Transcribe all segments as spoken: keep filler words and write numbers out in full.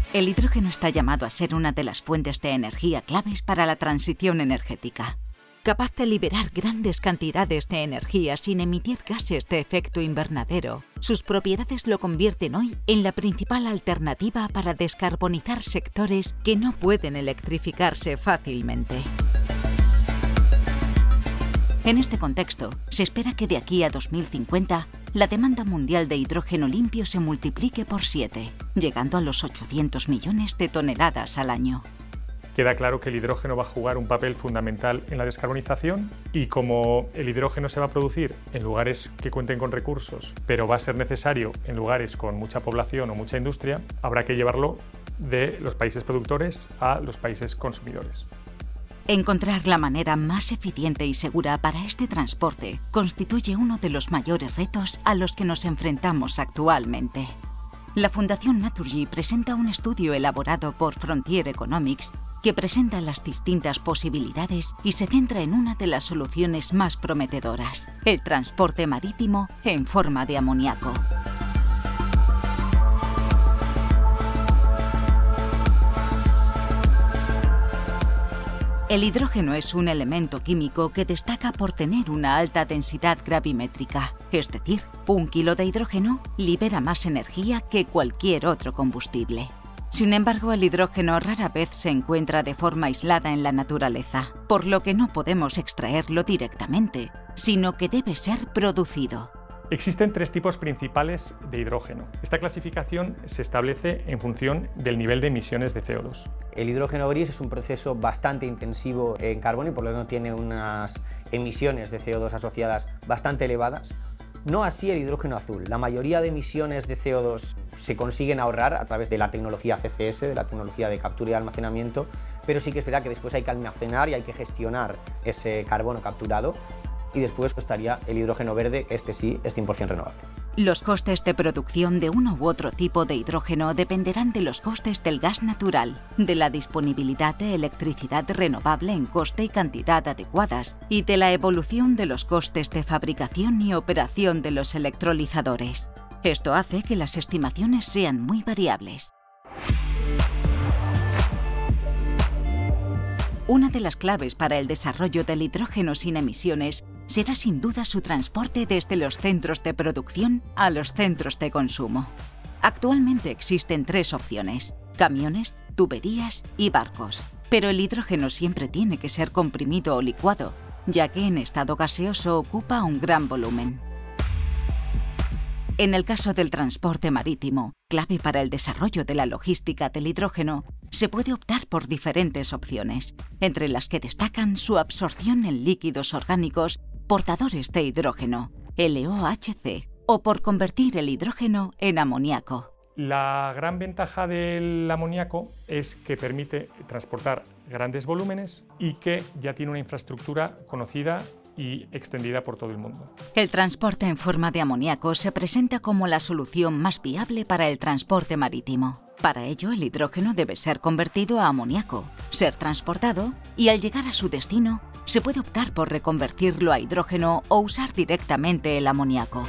El hidrógeno está llamado a ser una de las fuentes de energía claves para la transición energética. Capaz de liberar grandes cantidades de energía sin emitir gases de efecto invernadero, sus propiedades lo convierten hoy en la principal alternativa para descarbonizar sectores que no pueden electrificarse fácilmente. En este contexto, se espera que de aquí a dos mil cincuenta, la demanda mundial de hidrógeno limpio se multiplique por siete, llegando a los ochocientos millones de toneladas al año. Queda claro que el hidrógeno va a jugar un papel fundamental en la descarbonización y como el hidrógeno se va a producir en lugares que cuenten con recursos, pero va a ser necesario en lugares con mucha población o mucha industria, habrá que llevarlo de los países productores a los países consumidores. Encontrar la manera más eficiente y segura para este transporte constituye uno de los mayores retos a los que nos enfrentamos actualmente. La Fundación Naturgy presenta un estudio elaborado por Frontier Economics que presenta las distintas posibilidades y se centra en una de las soluciones más prometedoras, el transporte marítimo en forma de amoníaco. El hidrógeno es un elemento químico que destaca por tener una alta densidad gravimétrica, es decir, un kilo de hidrógeno libera más energía que cualquier otro combustible. Sin embargo, el hidrógeno rara vez se encuentra de forma aislada en la naturaleza, por lo que no podemos extraerlo directamente, sino que debe ser producido. Existen tres tipos principales de hidrógeno. Esta clasificación se establece en función del nivel de emisiones de C O dos. El hidrógeno gris es un proceso bastante intensivo en carbono y por lo tanto tiene unas emisiones de C O dos asociadas bastante elevadas. No así el hidrógeno azul. La mayoría de emisiones de C O dos se consiguen ahorrar a través de la tecnología C C S, de la tecnología de captura y almacenamiento, pero sí que es verdad que después hay que almacenar y hay que gestionar ese carbono capturado. Y después estaría el hidrógeno verde, que este sí es cien por cien renovable. Los costes de producción de uno u otro tipo de hidrógeno dependerán de los costes del gas natural, de la disponibilidad de electricidad renovable en coste y cantidad adecuadas, y de la evolución de los costes de fabricación y operación de los electrolizadores. Esto hace que las estimaciones sean muy variables. Una de las claves para el desarrollo del hidrógeno sin emisiones será sin duda su transporte desde los centros de producción a los centros de consumo. Actualmente existen tres opciones: camiones, tuberías y barcos. Pero el hidrógeno siempre tiene que ser comprimido o licuado, ya que en estado gaseoso ocupa un gran volumen. En el caso del transporte marítimo, clave para el desarrollo de la logística del hidrógeno, se puede optar por diferentes opciones, entre las que destacan su absorción en líquidos orgánicos portadores de hidrógeno, L O H C, o por convertir el hidrógeno en amoníaco. La gran ventaja del amoníaco es que permite transportar grandes volúmenes y que ya tiene una infraestructura conocida y extendida por todo el mundo. El transporte en forma de amoníaco se presenta como la solución más viable para el transporte marítimo. Para ello, el hidrógeno debe ser convertido a amoníaco, ser transportado y al llegar a su destino, se puede optar por reconvertirlo a hidrógeno o usar directamente el amoníaco.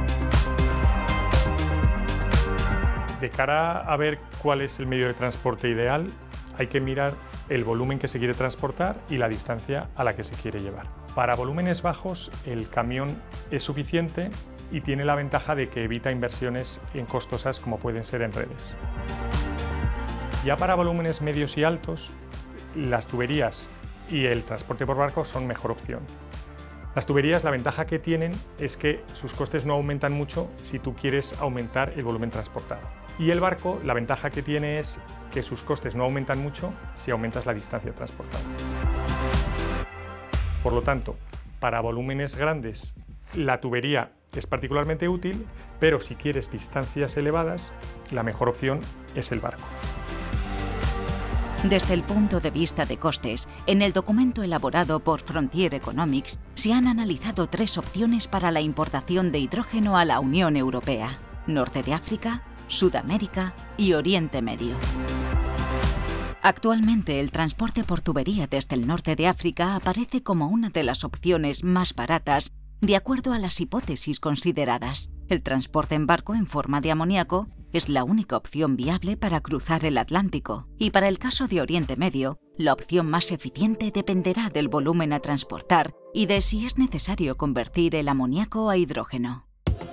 De cara a ver cuál es el medio de transporte ideal, hay que mirar el volumen que se quiere transportar y la distancia a la que se quiere llevar. Para volúmenes bajos, el camión es suficiente y tiene la ventaja de que evita inversiones en costosas como pueden ser en redes. Ya para volúmenes medios y altos, las tuberías y el transporte por barco son mejor opción. Las tuberías, la ventaja que tienen es que sus costes no aumentan mucho si tú quieres aumentar el volumen transportado. Y el barco, la ventaja que tiene es que sus costes no aumentan mucho si aumentas la distancia transportada. Por lo tanto, para volúmenes grandes, la tubería es particularmente útil, pero si quieres distancias elevadas, la mejor opción es el barco. Desde el punto de vista de costes, en el documento elaborado por Frontier Economics se han analizado tres opciones para la importación de hidrógeno a la Unión Europea: Norte de África, Sudamérica y Oriente Medio. Actualmente, el transporte por tubería desde el norte de África aparece como una de las opciones más baratas de acuerdo a las hipótesis consideradas. El transporte en barco en forma de amoníaco es la única opción viable para cruzar el Atlántico, y para el caso de Oriente Medio, la opción más eficiente dependerá del volumen a transportar y de si es necesario convertir el amoníaco a hidrógeno.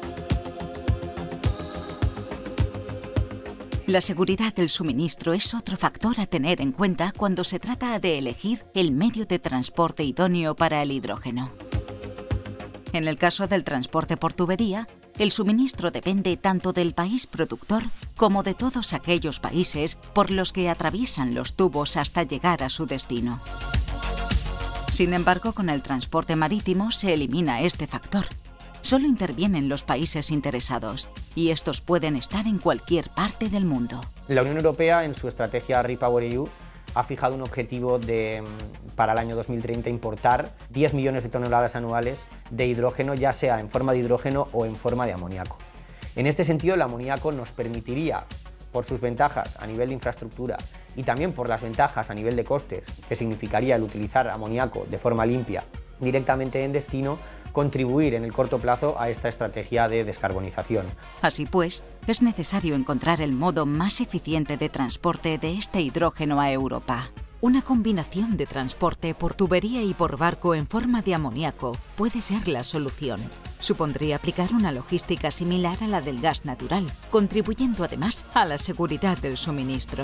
La seguridad del suministro es otro factor a tener en cuenta cuando se trata de elegir el medio de transporte idóneo para el hidrógeno. En el caso del transporte por tubería, el suministro depende tanto del país productor como de todos aquellos países por los que atraviesan los tubos hasta llegar a su destino. Sin embargo, con el transporte marítimo se elimina este factor. Solo intervienen los países interesados, y estos pueden estar en cualquier parte del mundo. La Unión Europea, en su estrategia REPowerEU, ha fijado un objetivo de, para el año dos mil treinta, importar diez millones de toneladas anuales de hidrógeno, ya sea en forma de hidrógeno o en forma de amoníaco. En este sentido, el amoníaco nos permitiría, por sus ventajas a nivel de infraestructura y también por las ventajas a nivel de costes, que significaría el utilizar amoníaco de forma limpia directamente en destino, contribuir en el corto plazo a esta estrategia de descarbonización. Así pues, es necesario encontrar el modo más eficiente de transporte de este hidrógeno a Europa. Una combinación de transporte por tubería y por barco en forma de amoníaco puede ser la solución. Supondría aplicar una logística similar a la del gas natural, contribuyendo además a la seguridad del suministro.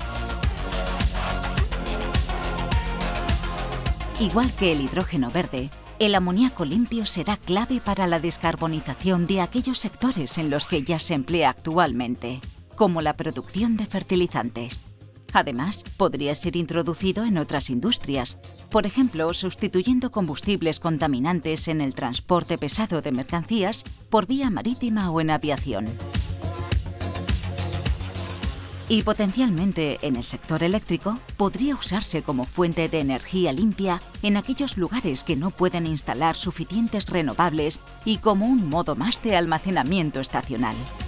Igual que el hidrógeno verde, el amoníaco limpio será clave para la descarbonización de aquellos sectores en los que ya se emplea actualmente, como la producción de fertilizantes. Además, podría ser introducido en otras industrias, por ejemplo, sustituyendo combustibles contaminantes en el transporte pesado de mercancías por vía marítima o en aviación. Y potencialmente en el sector eléctrico podría usarse como fuente de energía limpia en aquellos lugares que no pueden instalar suficientes renovables y como un modo más de almacenamiento estacional.